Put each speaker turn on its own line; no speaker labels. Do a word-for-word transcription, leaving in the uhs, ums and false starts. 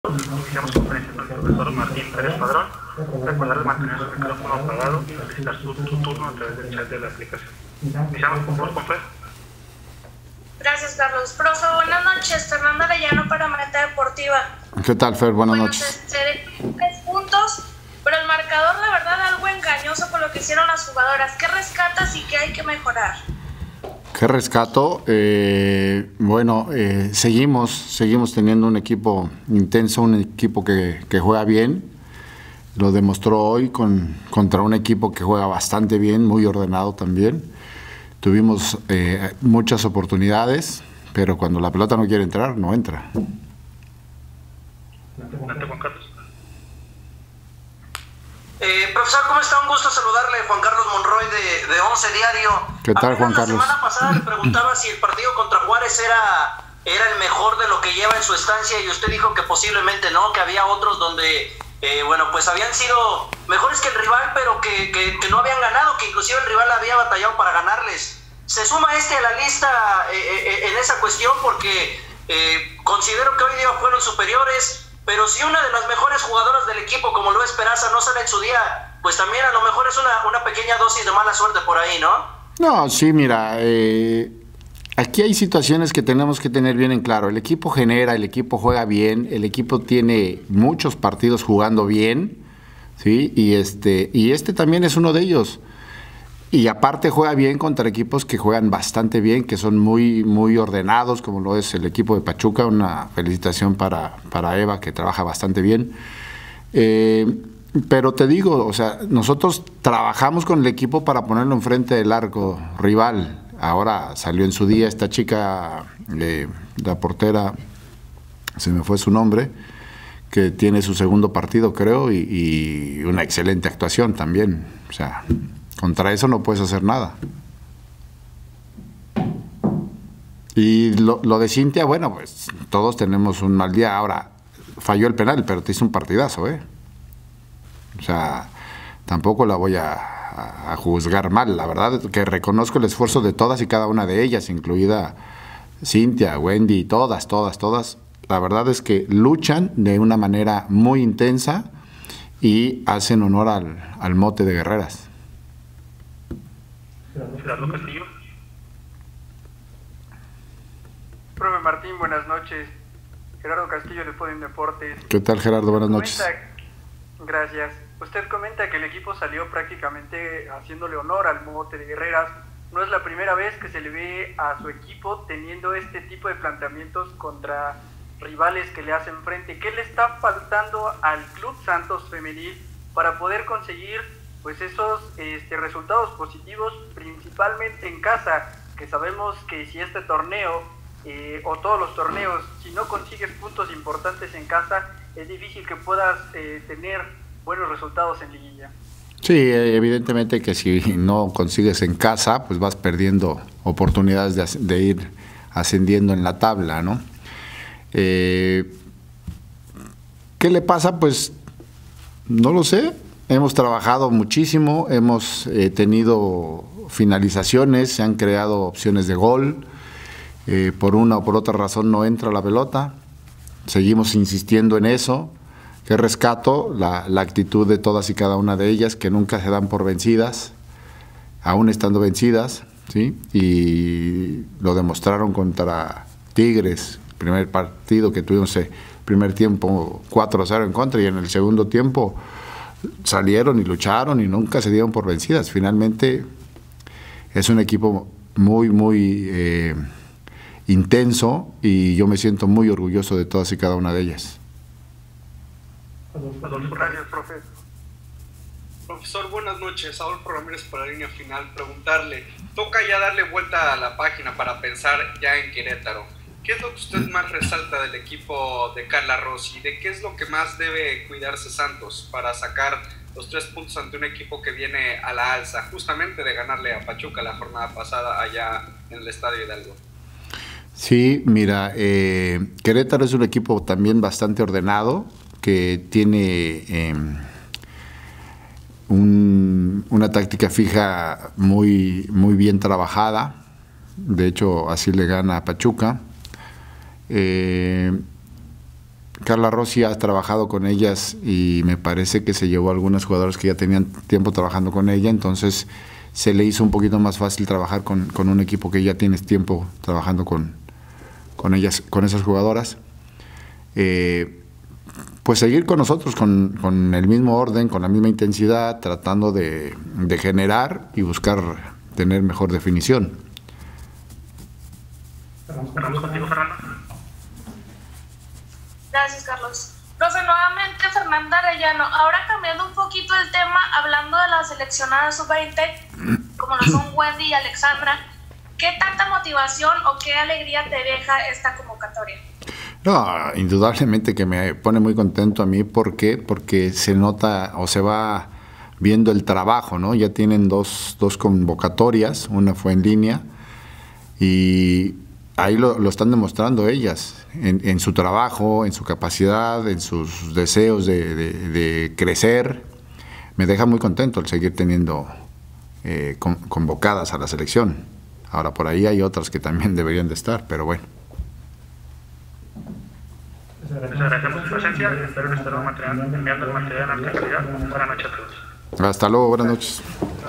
Iniciamos conferencia con el profesor Martín Pérez Padrón. Recordarles mantener su micrófono apagado y solicitar su, su turno a través del chat de la aplicación. Iniciamos por favor con Fer.
Gracias, Carlos. Profe, buenas noches. Fernanda Arellano para Meta Deportiva.
¿Qué tal, Fer? Buenas
bueno,
noches.
Se tres puntos, pero el marcador, la verdad, algo engañoso con lo que hicieron las jugadoras. ¿Qué rescatas y qué hay que mejorar?
¿Qué rescato? Eh, bueno, eh, seguimos, seguimos teniendo un equipo intenso, un equipo que, que juega bien. Lo demostró hoy con, contra un equipo que juega bastante bien, muy ordenado también. Tuvimos eh, muchas oportunidades, pero cuando la pelota no quiere entrar, no entra.
Adelante, Juan Carlos.
Eh, profesor, ¿cómo está? Un gusto saludarle, Juan Carlos Monroy de, de Once Diario.
¿Qué tal, Juan Carlos?
La semana pasada le preguntaba si el partido contra Juárez era, era el mejor de lo que lleva en su estancia y usted dijo que posiblemente no, que había otros donde, eh, bueno, pues habían sido mejores que el rival, pero que, que, que no habían ganado, que inclusive el rival había batallado para ganarles. ¿Se suma este a la lista eh, eh, en esa cuestión? Porque eh, considero que hoy día fueron superiores. Pero si una de las mejores jugadoras del equipo, como lo es Peraza, no sale en su día, pues también a lo mejor es una, una pequeña dosis de mala suerte por ahí, ¿no?
No, sí, mira, eh, aquí hay situaciones que tenemos que tener bien en claro. El equipo genera, el equipo juega bien, el equipo tiene muchos partidos jugando bien, ¿sí? Y este, y este también es uno de ellos. Y aparte juega bien contra equipos que juegan bastante bien, que son muy, muy ordenados, como lo es el equipo de Pachuca. Una felicitación para, para Eva, que trabaja bastante bien. Eh, pero te digo, o sea, nosotros trabajamos con el equipo para ponerlo enfrente del arco rival. Ahora salió en su día esta chica, eh, la portera, se me fue su nombre, que tiene su segundo partido, creo, y, y una excelente actuación también. O sea, contra eso no puedes hacer nada. Y lo, lo de Cintia, bueno, pues todos tenemos un mal día. Ahora, falló el penal, pero te hizo un partidazo, ¿eh? O sea, tampoco la voy a, a, a juzgar mal. La verdad es que reconozco el esfuerzo de todas y cada una de ellas, incluida Cintia, Wendy, todas, todas, todas. La verdad es que luchan de una manera muy intensa y hacen honor al, al mote de guerreras.
Gerardo Castillo.
Profe Martín, buenas noches. Gerardo Castillo de Podium Deportes.
¿Qué tal, Gerardo? Buenas noches.
Comenta, gracias. Usted comenta que el equipo salió prácticamente haciéndole honor al mote de guerreras. No es la primera vez que se le ve a su equipo teniendo este tipo de planteamientos contra rivales que le hacen frente. ¿Qué le está faltando al Club Santos Femenil para poder conseguir pues esos este, resultados positivos, principalmente en casa, que sabemos que si este torneo eh, o todos los torneos, si no consigues puntos importantes en casa, es difícil que puedas eh, tener buenos resultados en liguilla?
Sí, evidentemente que si no consigues en casa, pues vas perdiendo oportunidades de, de ir ascendiendo en la tabla, ¿no? Eh, ¿Qué le pasa? Pues no lo sé. Hemos trabajado muchísimo, hemos eh, tenido finalizaciones, se han creado opciones de gol, eh, por una o por otra razón no entra la pelota, seguimos insistiendo en eso. Que rescato la, la actitud de todas y cada una de ellas, que nunca se dan por vencidas, aún estando vencidas, ¿sí? Y lo demostraron contra Tigres, primer partido que tuvimos, eh, primer tiempo cuatro a cero en contra, y en el segundo tiempo salieron y lucharon y nunca se dieron por vencidas. Finalmente es un equipo muy, muy eh, intenso, y yo me siento muy orgulloso de todas y cada una de ellas.
Adolfo.
Gracias, profe.
Profesor, buenas noches. Adolfo Ramírez para la línea final. Preguntarle, toca ya darle vuelta a la página para pensar ya en Querétaro. ¿Qué es lo que usted más resalta del equipo de Carla Rossi? ¿De qué es lo que más debe cuidarse Santos para sacar los tres puntos ante un equipo que viene a la alza, justamente de ganarle a Pachuca la jornada pasada allá en el Estadio Hidalgo?
Sí, mira, eh, Querétaro es un equipo también bastante ordenado, que tiene eh, un, una táctica fija muy, muy bien trabajada. De hecho, así le gana a Pachuca. Eh, Carla Rossi ha trabajado con ellas y me parece que se llevó a algunos jugadores que ya tenían tiempo trabajando con ella, entonces se le hizo un poquito más fácil trabajar con, con un equipo que ya tienes tiempo trabajando con, con ellas, con esas jugadoras. Eh, pues seguir con nosotros con, con el mismo orden, con la misma intensidad, tratando de, de generar y buscar tener mejor definición.
Cerramos contigo, Fernando.
Gracias, Carlos. Profe, nuevamente Fernanda Arellano. Ahora cambiando un poquito el tema, hablando de las seleccionadas sub veinte, como lo son Wendy y Alexandra, ¿qué tanta motivación o qué alegría te deja esta convocatoria?
No, indudablemente que me pone muy contento a mí. ¿Por qué? Porque se nota o se va viendo el trabajo, ¿no? Ya tienen dos, dos convocatorias, una fue en línea y ahí lo, lo están demostrando ellas, en, en su trabajo, en su capacidad, en sus deseos de, de, de crecer. Me deja muy contento el seguir teniendo eh, con, convocadas a la selección. Ahora, por ahí hay otras que también deberían de estar, pero bueno.
Les agradecemos su presencia y espero que estén enviando el material en alta calidad. Buenas noches a todos.
Hasta luego, buenas noches.